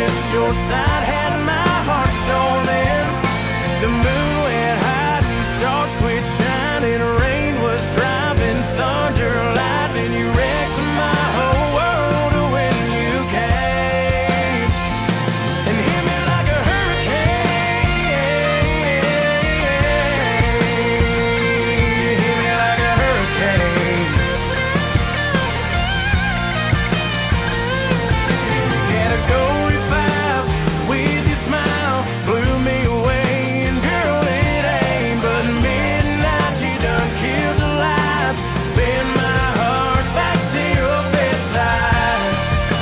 just your side had my heart storming. The moon went hiding, stars quit shining, rain was driving, thunder, lightning. You wrecked my whole world when you came and hit me like a hurricane. You hit me like a hurricane. Category 5 with your smile blew me away, and girl, it ain't but midnight. You done killed the lights, bend my heart back to your bedside.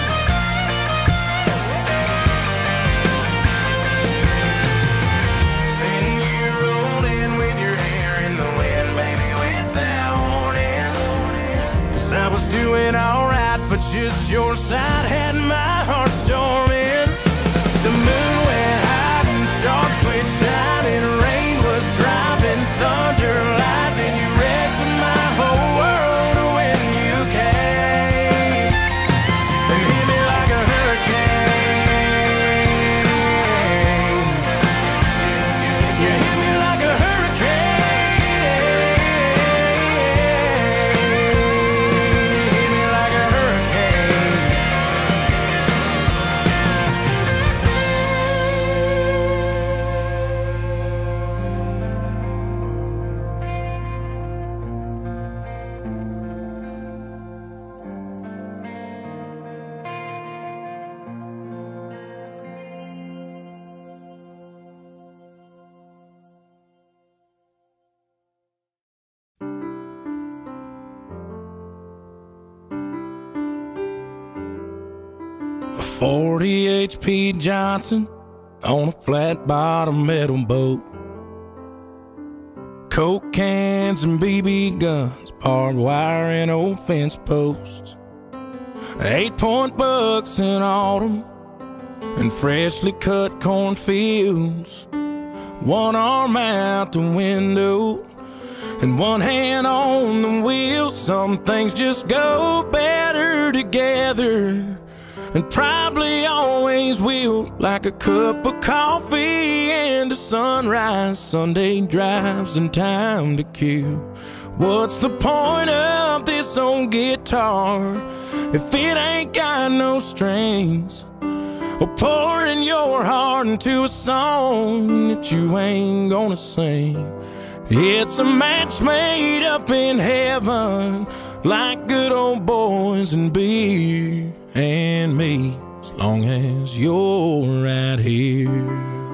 Then you rolled in with your hair in the wind, baby, without warning. 'Cause I was doing alright, but just your side had my heart storming. The moon went hiding, stars quit shining, rain was driving, thunder, lightning. You wrecked my whole world when you came and hit me like a hurricane. You hit me like a hurricane. You hit me like a hurricane. 40 HP Johnson on a flat bottom metal boat. Coke cans and BB guns, barbed wire and old fence posts. 8-point bucks in autumn and freshly cut cornfields. One arm out the window and one hand on the wheel. Some things just go better together, and probably always will, like a cup of coffee and a sunrise, Sunday drives and time to kill. What's the point of this old guitar if it ain't got no strings? Or pouring your heart into a song that you ain't gonna sing. It's a match made up in heaven, like good old boys and beer and me, as long as you're right here.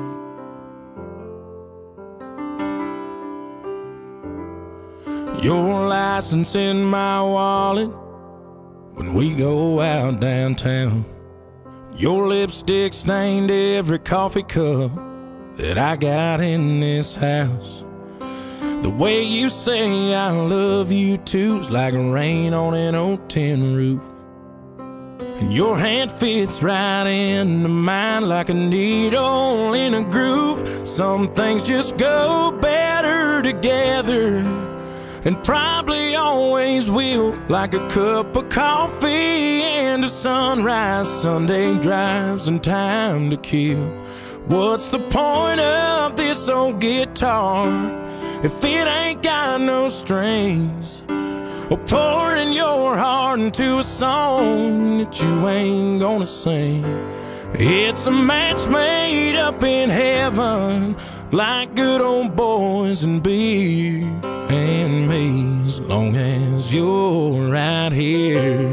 Your license in my wallet when we go out downtown. Your lipstick stained every coffee cup that I got in this house. The way you say I love you too's like rain on an old tin roof. And your hand fits right into mine like a needle in a groove. Some things just go better together, and probably always will, like a cup of coffee and a sunrise, Sunday drives and time to kill. What's the point of this old guitar if it ain't got no strings? Or pouring your heart into a song that you ain't gonna sing. It's a match made up in heaven, like good old boys and beer and me, as long as you're right here.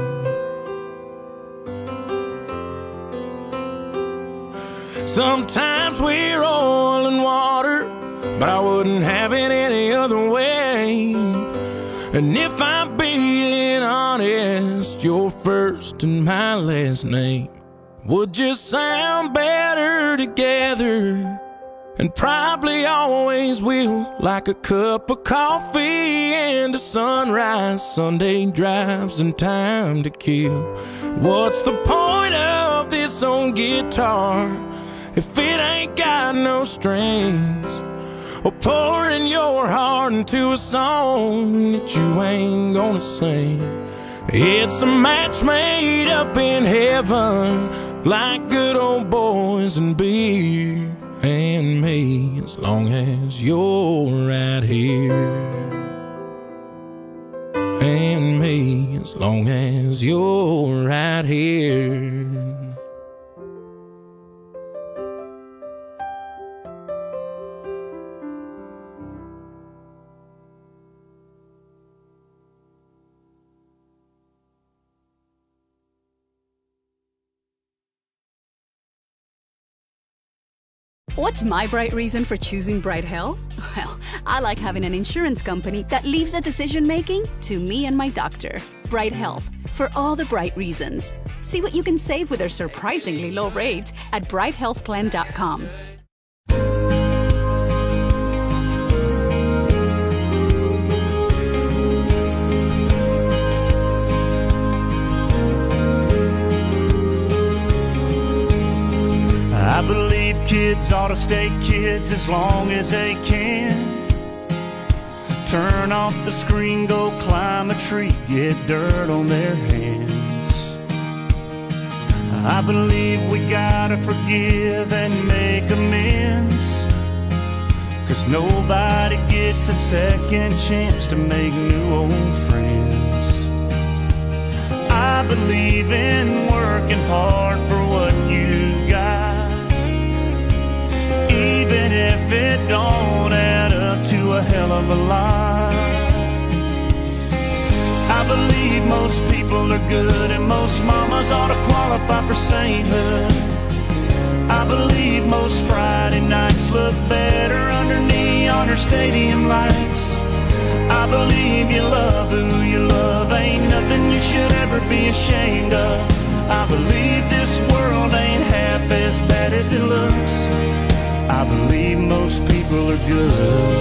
Sometimes we're oil and water, but I wouldn't have it any other way. And if I'm being honest, your first and my last name would just sound better together, and probably always will, like a cup of coffee and a sunrise, Sunday drives and time to kill. What's the point of this old guitar if it ain't got no strings? Or pouring your heart into a song that you ain't gonna sing. It's a match made up in heaven, like good old boys and beer and me, as long as you're right here. And me, as long as you're right here. What's my bright reason for choosing Bright Health? Well, I like having an insurance company that leaves the decision-making to me and my doctor. Bright Health, for all the bright reasons. See what you can save with their surprisingly low rates at brighthealthplan.com. I believe kids ought to stay kids as long as they can. Turn off the screen, go climb a tree, get dirt on their hands. I believe we gotta forgive and make amends, 'cause nobody gets a second chance to make new old friends. I believe in working hard for what you've got, even if it don't add up to a hell of a lot. I believe most people are good and most mamas ought to qualify for sainthood. I believe most Friday nights look better under neon or stadium lights. I believe you love who you love, ain't nothing you should ever be ashamed of. I believe this world ain't half as bad as it looks. I believe most people are good.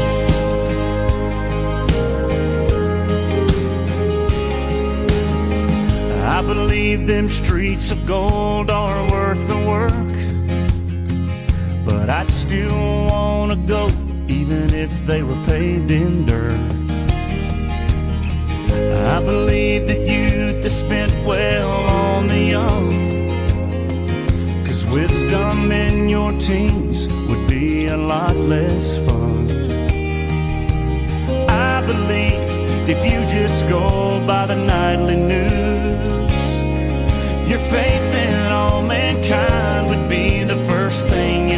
I believe them streets of gold are worth the work, but I'd still wanna go even if they were paved in dirt. I believe that youth is spent well on the young, 'cause wisdom in your teens would be a lot less fun. I believe if you just go by the nightly news, your faith in all mankind would be the first thing you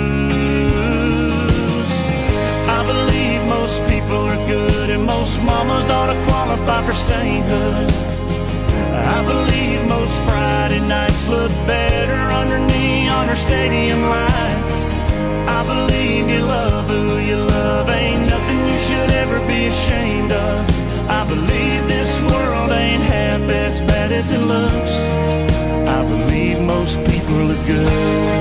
lose. I believe most people are good and most mamas ought to qualify for sainthood. I believe most Friday nights look better under neon or stadium lights. I believe you love who you love, ain't nothing you should ever be ashamed of. I believe this world ain't half as bad as it looks. I believe most people are good.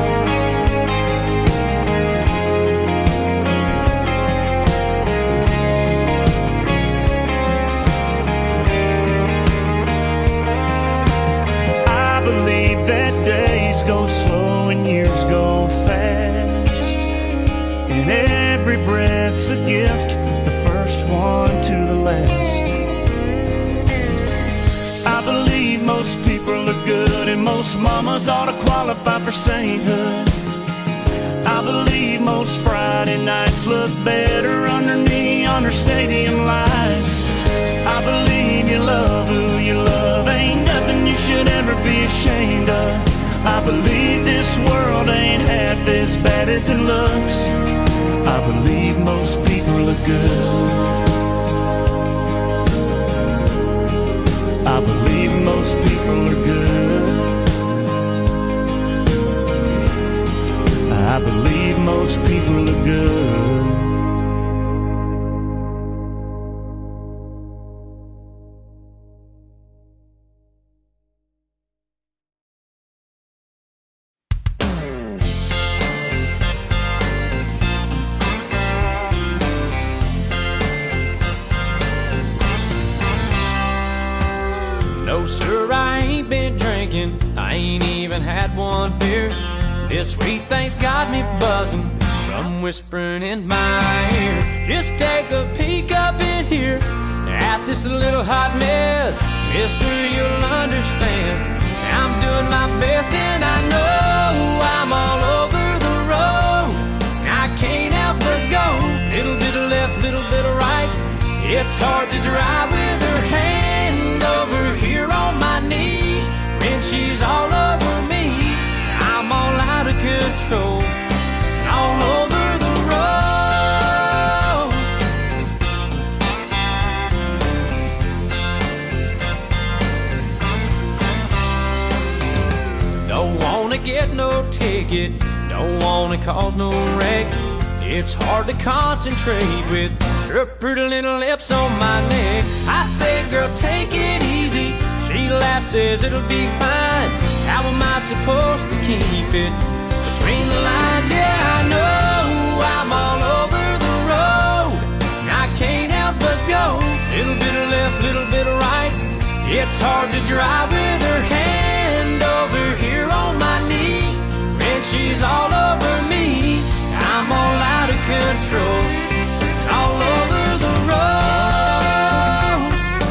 I believe that days go slow and years go fast, and every breath's a gift, the first one to the last. I believe most people are good and most mamas ought to qualify for sainthood. I believe most Friday nights look better under neon or stadium lights. I believe you love who you love, ain't nothing you should ever be ashamed of. I believe this world ain't half as bad as it looks. I believe most people are good. I believe most people are good. I believe most people are good. No sir, I ain't been drinking, I ain't even had one beer. This sweet thing's got me buzzing from whispering in my ear. Just take a peek up in here at this little hot mess. Mister, you'll understand I'm doing my best and wanna get no ticket, don't wanna cause no wreck. It's hard to concentrate with her pretty little lips on my neck. I say, girl, take it easy. She laughs, says it'll be fine. How am I supposed to keep it between the lines? Yeah, I know I'm all over the road, and I can't help but go. Little bit of left, little bit of right. It's hard to drive with her hand over here on my knee, and she's all over me. I'm all out of control, all over the road.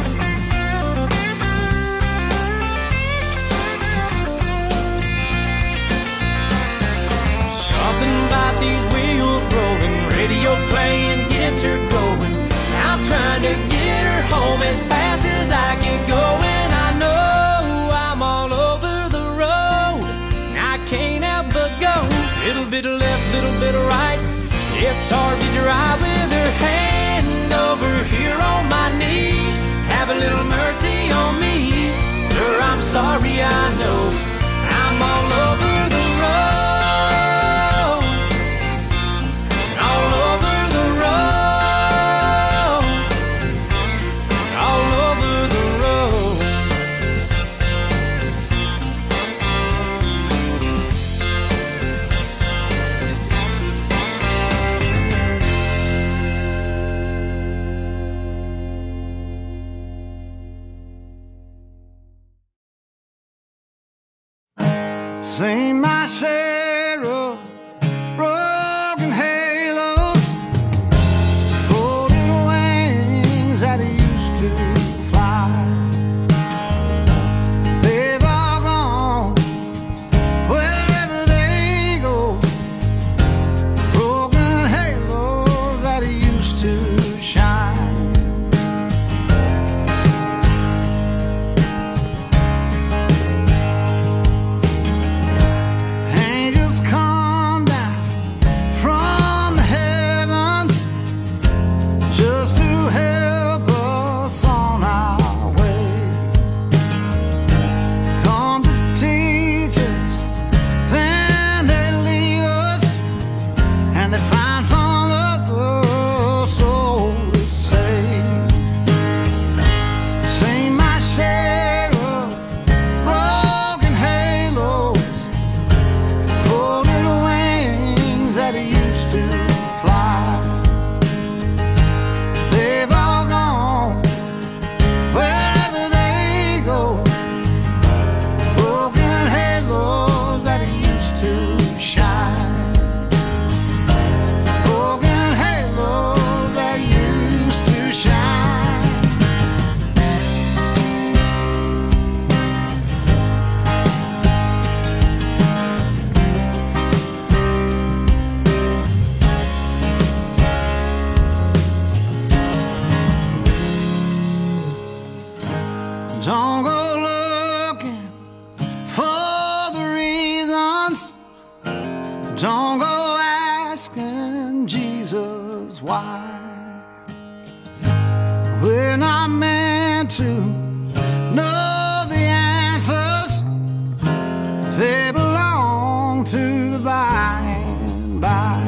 Something about these wheels rolling, radio playing gets her going. I'm trying to get her home as fast as I can go, and I know I'm all over the road, and I can't help but go. Little bit of left, little bit of right. It's hard to drive with her hand over here on my knee. Have a little mercy on me, sir, I'm sorry, I know I'm all over the road, all over the road, all over the road. Seen my share of broken halos, folded wings that used to fly. They've all gone wherever they go, broken halos that used to shine. Angels come down from the heavens just to help us on our way. Come to teach us, then they leave us, and they find some other soul to save. Seen my share of broken halos, folded wings that used to fly. They've all gone wherever they go, broken halos that used to shine, broken halos that used to shine. Don't go looking for the reasons, don't go asking Jesus why. We're not meant to know the answers, they belong to the by and by.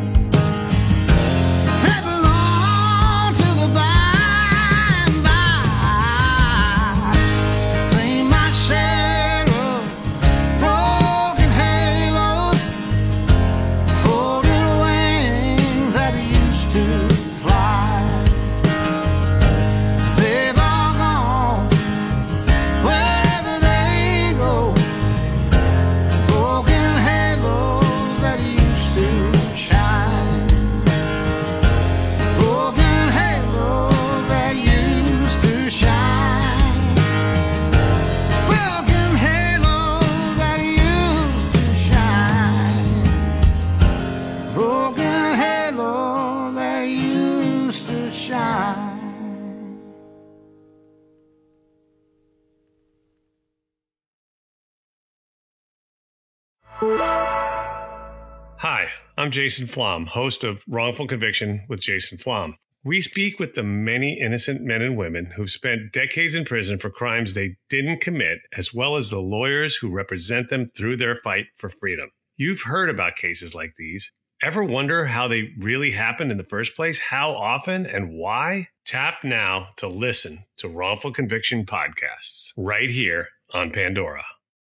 They belong to the by and by. Seen my share of broken halos, folded wings that used to fly. They've all gone wherever they go, broken halos that used to shine, broken halos that used to shine, broken halos that used to shine, broken halos that used to shine. Hi, I'm Jason Flom, host of Wrongful Conviction with Jason Flom. We speak with the many innocent men and women who've spent decades in prison for crimes they didn't commit, as well as the lawyers who represent them through their fight for freedom. You've heard about cases like these. Ever wonder how they really happened in the first place? How often and why? Tap now to listen to Wrongful Conviction podcasts right here on Pandora.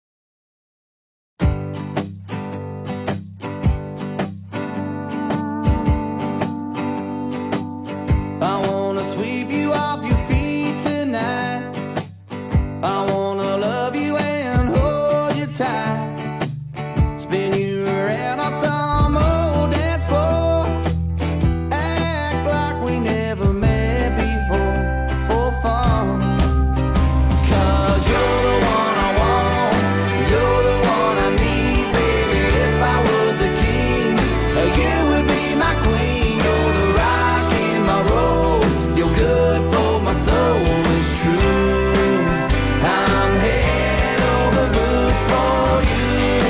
I wanna sweep you off your feet tonight. I wanna love you and hold you tight. Spin you around on some old dance floor. Act like we never met before, for fun. 'Cause you're the one I want, you're the one I need, baby. If I was a king, you would be my queen. You're the rock in my road, you're good for my soul, it's true. I'm head over boots for you.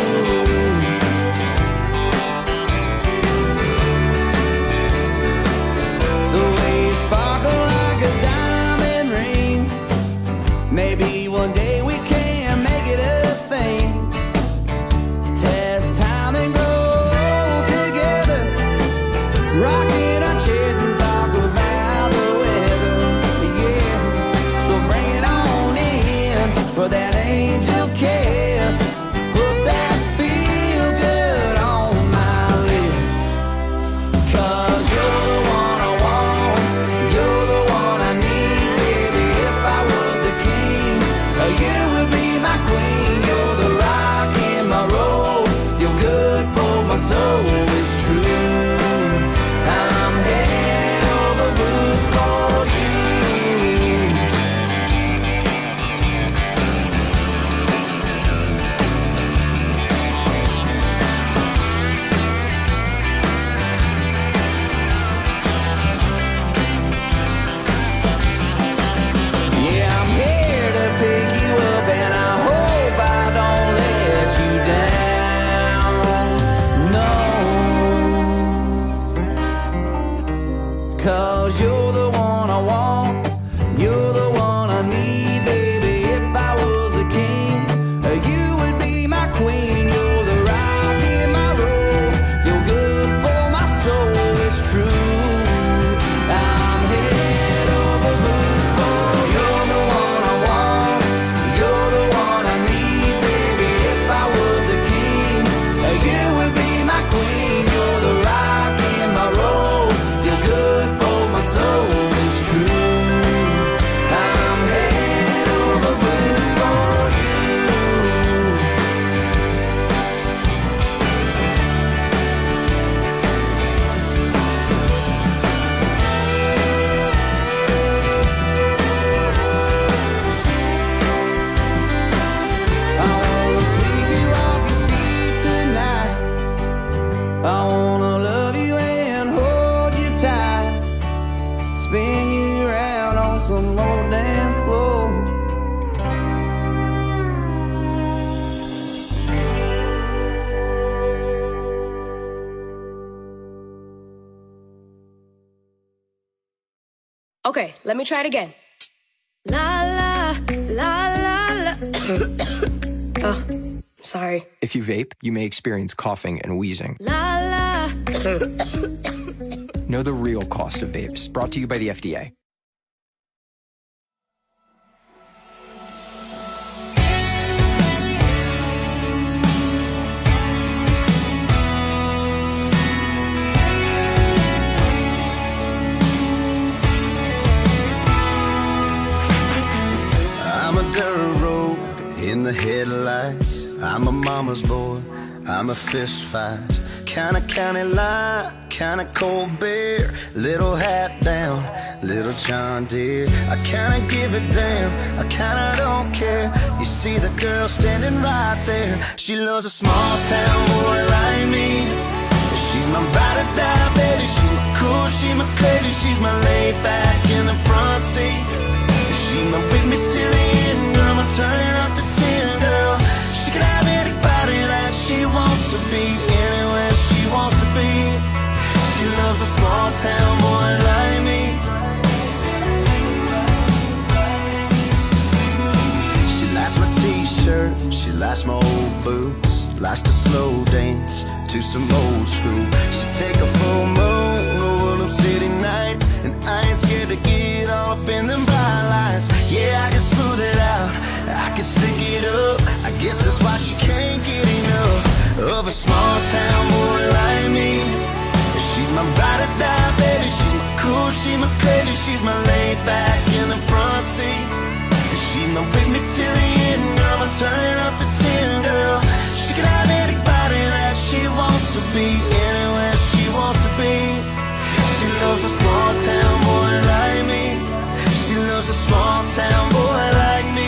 The way you sparkle like a diamond ring. Maybe one day we can make it a thing. Test time and grow together. Rocking our chairs and talk about the weather. Yeah, so bring it on in for that angel kiss. Put that feel good on my lips. 'Cause you're the one I want, you're the one I need, baby. If I was a king, you would be my queen. You're the rock in my road, you're good for my soul, it's true. I'm head over boots for you. Yeah, I'm here to pick you up, and I hope I don't let you down. No. 'Cause you're the one I want, you're the one I need, baby. If I was a king, you would be my queen. You're the rock in my road, you're good for my soul, it's true. I'm head over boots for you. You're the one I want, you're the one I need, baby. If I was a king, you would be my queen. You're the rock in my road, you're good for my soul, it's true. I'm head over boots for you. I wanna sweep you off your feet tonight. I wanna love you and hold you tight. Spin you around on some old dance floor. Okay, let me try it again. La la la la la. Oh, sorry. If you vape, you may experience coughing and wheezing. La la. Know the real cost of vapes. Brought to you by the FDA. I'm a dirt road in the headlights. I'm a mama's boy, I'm a fist fight. Kinda county line, kinda cold beer. Little hat down, little John Deere. I kinda give a damn, I kinda don't care. You see the girl standing right there. She loves a small town boy like me. She's my ride or die, baby. She's my cool, she's my crazy. She's my laid back in the front seat. She's my with me till the end, girl. My turn up to 10, girl. She can have anybody that she wants to be, anywhere she wants to be. She loves a small town boy like me. shirt, she likes my old boots, likes to slow dance to some old school. She take a full moon over them city nights, and I ain't scared to get all up in them bright lights. Yeah, I can smooth it out, I can stick it up. I guess that's why she can't get enough of a small town boy like me. She's my ride or die, baby. She's my cool, she's my crazy, she's my laid back in the front seat. She's my with me till the end, girl. I'm turning up to 10, girl. She can have anybody that she wants to be, anywhere she wants to be. She loves a small town boy like me. She loves a small town boy like me.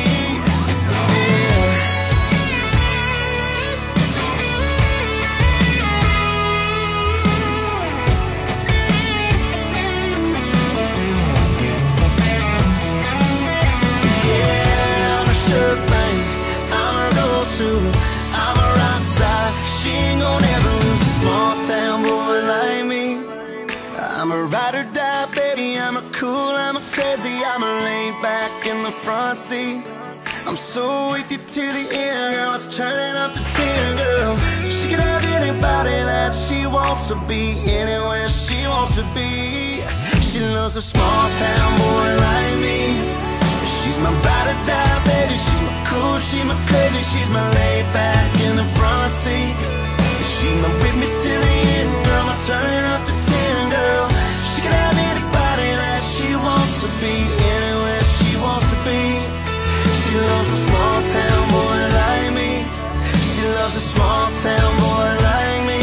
I'm a rock star, she ain't gonna ever lose a small town boy like me. I'm a ride or die, baby, I'm a cool, I'm a crazy, I'm a laid back in the front seat. I'm so with you to the end, girl, it's turning up to 10, girl. She can have anybody that she wants to be, anywhere she wants to be. She loves a small town boy like me. She's my ride or die, baby. She's my cool, she's my crazy, she's my laid back in the front seat. She's my with me till the end, girl. I'm turning up to 10, girl. She can have anybody that she wants to be, anywhere she wants to be. She loves a small town boy like me. She loves a small town boy like me.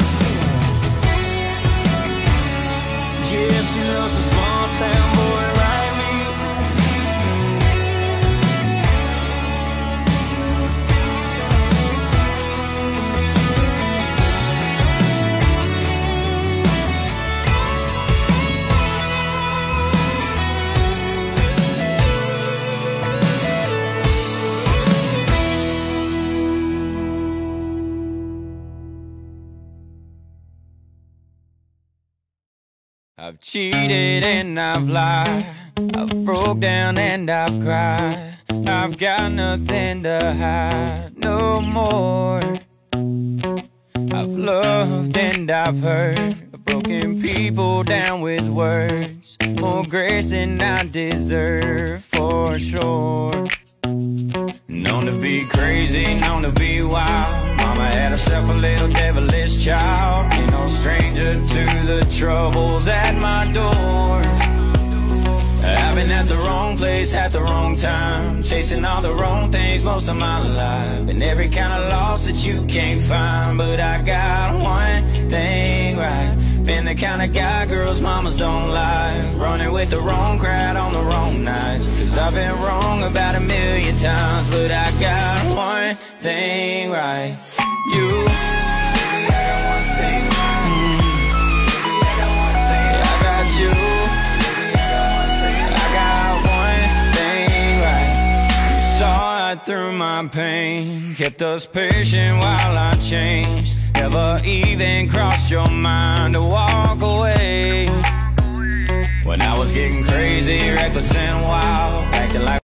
Yeah, she loves a small town boy like me. I've cheated and I've lied, I've broke down and I've cried. I've got nothing to hide no more. I've loved and I've hurt, I've broken people down with words, more grace than I deserve for sure. Known to be crazy, known to be wild. Mama had herself a little devilish child. Ain't no stranger to the troubles at my door. I've been at the wrong place at the wrong time, chasing all the wrong things most of my life, and every kind of loss that you can't find. But I got one thing right, been the kind of guy girls mamas don't like, running with the wrong crowd on the wrong nights. Cause I've been wrong about 1,000,000 times, but I got one thing right. You, baby, I got one thing right. Baby, I got one thing right. I got you. Baby, I got one thing right. I got one thing right. You saw right through my pain, kept us patient while I changed. Never even crossed your mind to walk away when I was getting crazy, reckless and wild, acting like